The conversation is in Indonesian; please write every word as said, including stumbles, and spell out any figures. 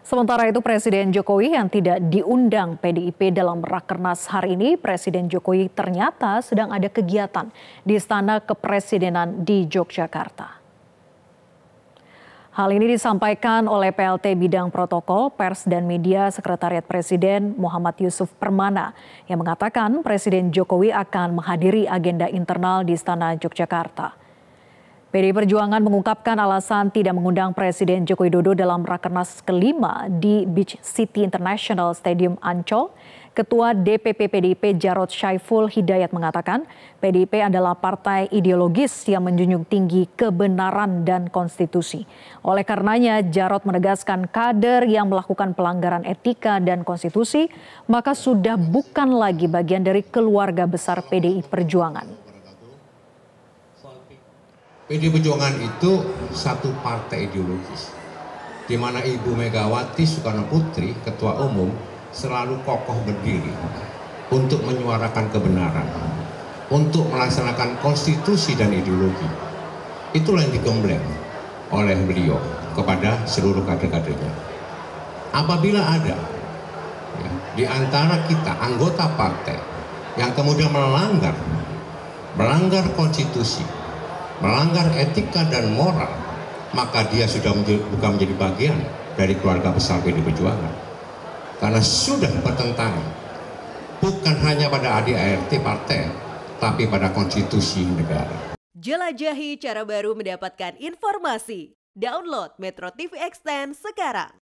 Sementara itu Presiden Jokowi yang tidak diundang P D I P dalam Rakernas hari ini, Presiden Jokowi ternyata sedang ada kegiatan di Istana Kepresidenan di Yogyakarta. Hal ini disampaikan oleh P L T Bidang Protokol, Pers dan Media Sekretariat Presiden Muhammad Yusuf Permana yang mengatakan Presiden Jokowi akan menghadiri agenda internal di Istana Yogyakarta. P D I Perjuangan mengungkapkan alasan tidak mengundang Presiden Joko Widodo dalam Rakernas kelima di Beach City International Stadium Ancol. Ketua D P P P D I P Jarod Syaiful Hidayat mengatakan P D I P adalah partai ideologis yang menjunjung tinggi kebenaran dan konstitusi. Oleh karenanya Jarod menegaskan kader yang melakukan pelanggaran etika dan konstitusi maka sudah bukan lagi bagian dari keluarga besar P D I Perjuangan. P D I Perjuangan itu satu partai ideologis, di mana Ibu Megawati Soekarno Putri, Ketua Umum, selalu kokoh berdiri untuk menyuarakan kebenaran, untuk melaksanakan konstitusi dan ideologi. Itulah yang digembleng oleh beliau kepada seluruh kader-kadernya. Apabila ada ya, di antara kita anggota partai yang kemudian melanggar, melanggar konstitusi, melanggar etika dan moral, maka dia sudah menjadi, bukan menjadi bagian dari keluarga besar P D I Perjuangan. Karena sudah bertentangan, bukan hanya pada A D A R T partai, tapi pada konstitusi negara. Jelajahi cara baru mendapatkan informasi. Download Metro T V Extend sekarang.